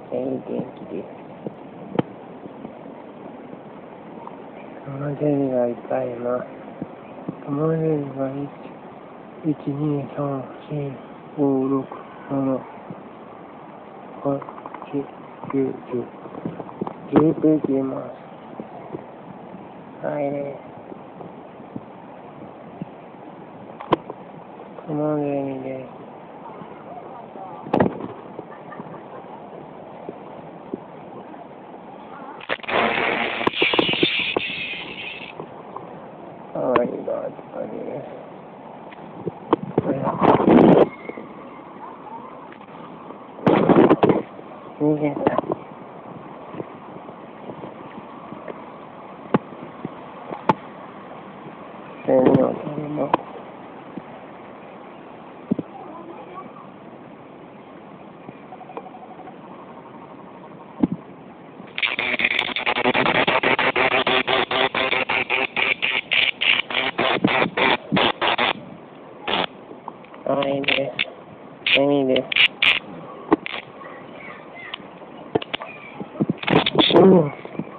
ちゃいい天気です。玉ゼリがいっぱいいます。玉ゼリが1、2、3、4、5、6、7、8、9、10。11匹います。はい。玉ゼリです。はい、バートです。逃げた。線の鳥も。はいです。セミです。うん。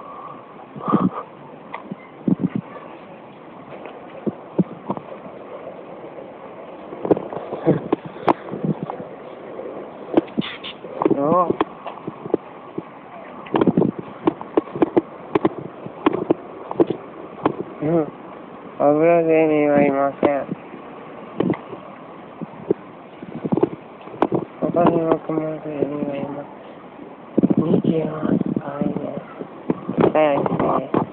アブラゼミはいません。他にもクマゼミがいます。2匹います。はいね。早いですね。